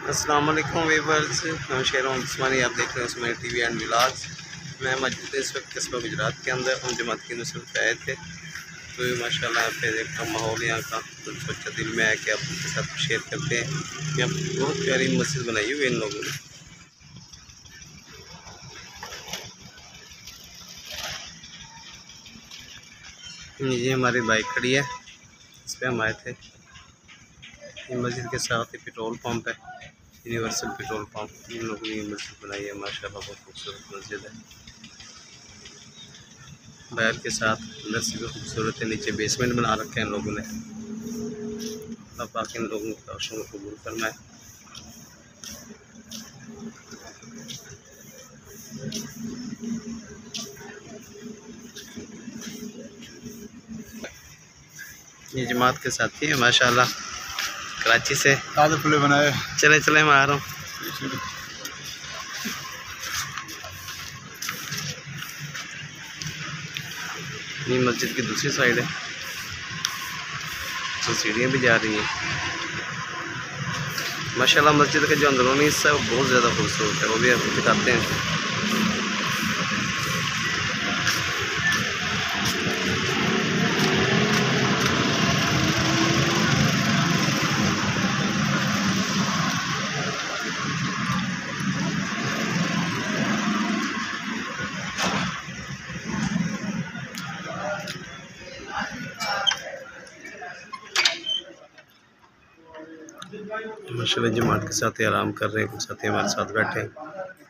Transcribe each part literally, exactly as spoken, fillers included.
अस्सलाम वालेकुम वीवर्स, मैं शेर उस्मानी, आप देख रहे हैं उस्मानी टीवी एंड व्लॉग्स। मैं मौजूद इस वक्त कस्बा गुजरात के अंदर हम जमात की नुसरत पे आए थे, तो माशाल्लाह यहाँ पे देखा माहौल यहाँ का तो सोचा दिल में आया कि आप उनके साथ शेयर करते हैं। यहाँ पर बहुत प्यारी मस्जिद बनाई हुई है इन लोगों ने। ये हमारी बाइक खड़ी है, इस पर हम आए थे। ये मस्जिद के साथ ही पेट्रोल पंप है, यूनिवर्सल पेट्रोल पंप। इन लोगों ने मस्जिद बनाई है, माशाल्लाह बहुत खूबसूरत मस्जिद है। बाहर के साथ अंदर से भी खूबसूरत है, नीचे बेसमेंट बना रखे हैं इन लोगों ने। अल्लाह पाक इन लोगों के काशों को कबूल फरमाए। ये जमात के साथी है माशाल्लाह, कराची से ताज़े फुले बनाए। चले चले मैं आ रहा हूँ। ये मस्जिद की दूसरी साइड है, तो सीढ़ियाँ भी जा रही हैं। माशाल्लाह मस्जिद का जो अंदरूनी हिस्सा है वो बहुत ज़्यादा खूबसूरत है, वो भी आपको दिखाते हैं। माशाल्लाह जमात के साथ ही आराम कर रहे हैं, कुछ साथी हमारे साथ बैठे हैं।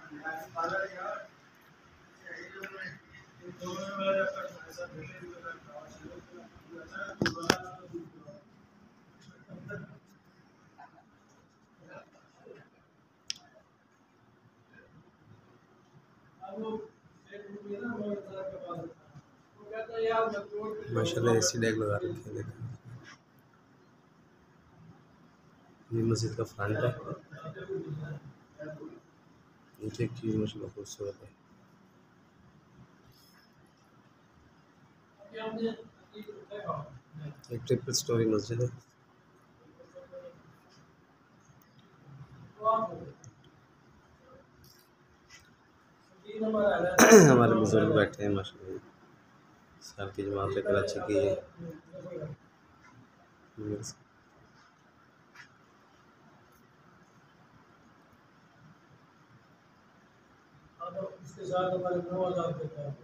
माशाल्लाह एसी डेक लगा रखे हैं। ये मस्जिद का फ्रंट है, नीचे एक चीज़ माशाल्लाह खूबसूरत है। एक ट्रिपल स्टोरी मस्जिद है। हमारे बुजुर्ग बैठे हैं माशाल्लाह, साल की जमात है, कराची की है। इसके साथ हमारे नौ हज़ार देता है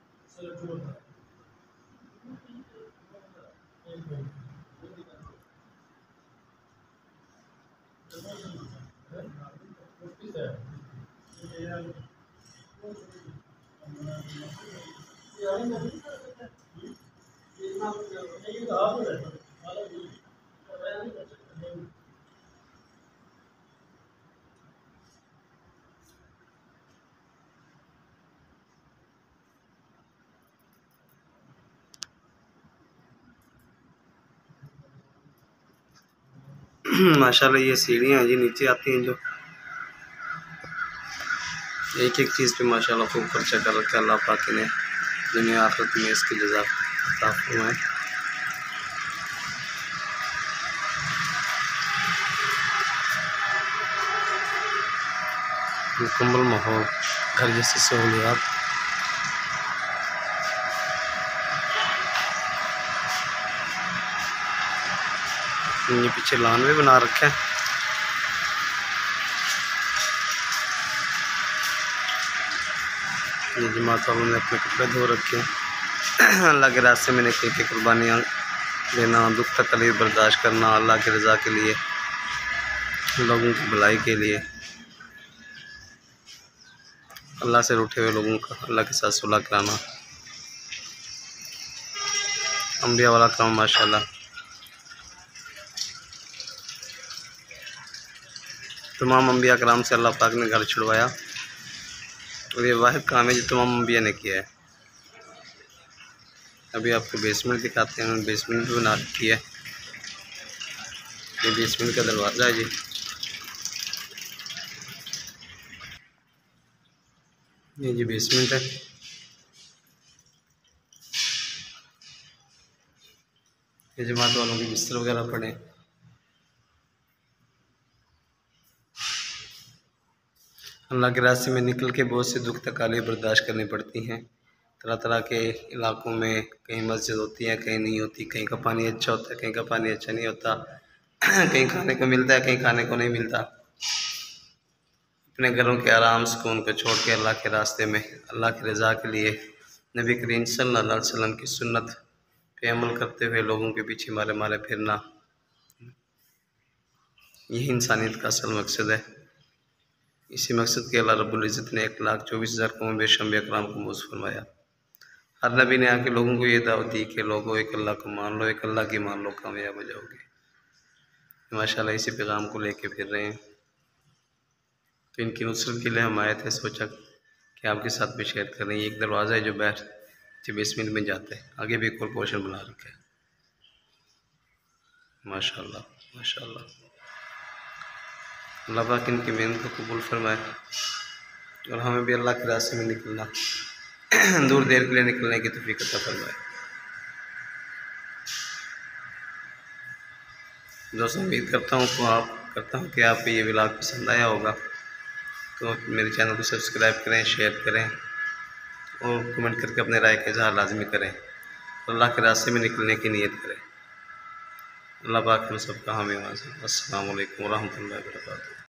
माशाल्लाह ये सीढ़ियाँ हैं जी, नीचे आती हैं जो एक एक चीज़ पे माशाल्लाह खूब खर्चा कर रखा है। अल्लाह पाक ने दुनिया आखिरत में इसकी जज़ा अता फरमाए। मुकम्मल माहौल, घर जैसी सहूलियात। ये पीछे लान भी बना रखा है। ये जमात वालों ने अपने कपड़े धो रखे हैं। अल्लाह के रास्ते में निकल के कुर्बानियाँ देना, दुख तकलीफ बर्दाश्त करना, अल्लाह की रज़ा के लिए, लोगों की भलाई के लिए, अल्लाह से रूठे हुए लोगों का अल्लाह के साथ सुलह कराना, अंबिया वाला काम माशाल्लाह। तमाम अंबिया कराम से अल्लाह पाक ने घर छुड़वाया, और ये वाहिद काम है जो तमाम अंबिया ने किया है। अभी आपको बेसमेंट दिखाते हैं, उन्होंने बेसमेंट भी बना रखी है। ये बेसमेंट का दरवाज़ा है जी। ये जी बेसमेंट है। ये जमात वालों के बिस्तर वगैरह पड़े। अल्लाह के रास्ते में निकल के बहुत से दुख तकालीफ बर्दाश्त करनी पड़ती हैं। तरह तरह के इलाकों में कहीं मस्जिद होती है, कहीं नहीं होती, कहीं का पानी अच्छा होता है, कहीं का पानी अच्छा नहीं होता, कहीं खाने को मिलता है, कहीं खाने को नहीं मिलता। अपने घरों के आराम सुकून को छोड़ के अल्लाह के रास्ते में अल्लाह की रज़ा के लिए नबी करीम सल्लल्लाहु अलैहि वसल्लम की सुन्नत पे अमल करते हुए लोगों के पीछे मारे मारे फिरना, यही इंसानियत का असल मकसद है। इसी मकसद के अल्लाह रब्बुल इज़्ज़त ने एक लाख चौबीस हज़ार कौम बेशम्बे अकराम को मौजूद फरमाया। हर नबी ने आके लोगों को ये दावत दी कि लोगों एक अल्लाह को मान लो, एक अल्लाह की मान लो, कामयाब हो जाओगे। माशाल्लाह इसी पैगाम को लेके फिर रहे हैं। तो इनकी नुसरत के लिए हम आए थे, सोचा कि आपके साथ भी शेयर कर रहे हैं। एक दरवाज़ा है जो बैठ जो बेसमेंट में जाता है, आगे भी एक और पोर्शन बना रखा है। माशाल्लाह माशाल्लाह, अल्लाह पाक इनकी मेहनत को कबूल फरमाए और हमें भी अल्लाह के रास्ते में निकलना दूर देर के लिए निकलने की तौफीक अता फरमाए। दोस्तों उम्मीद करता हूँ तो आप करता हूँ कि आपको ये व्लॉग पसंद आया होगा, तो मेरे चैनल को सब्सक्राइब करें, शेयर करें और कमेंट करके अपने राय का इज़हार लाजमी करें। अल्लाह के रास्ते में निकलने की नीयत करें। अल्लाह पाक हम सबका हामी वाज़। अस्सलामु अलैकुम व रहमतुल्लाहि व बरकातुहू।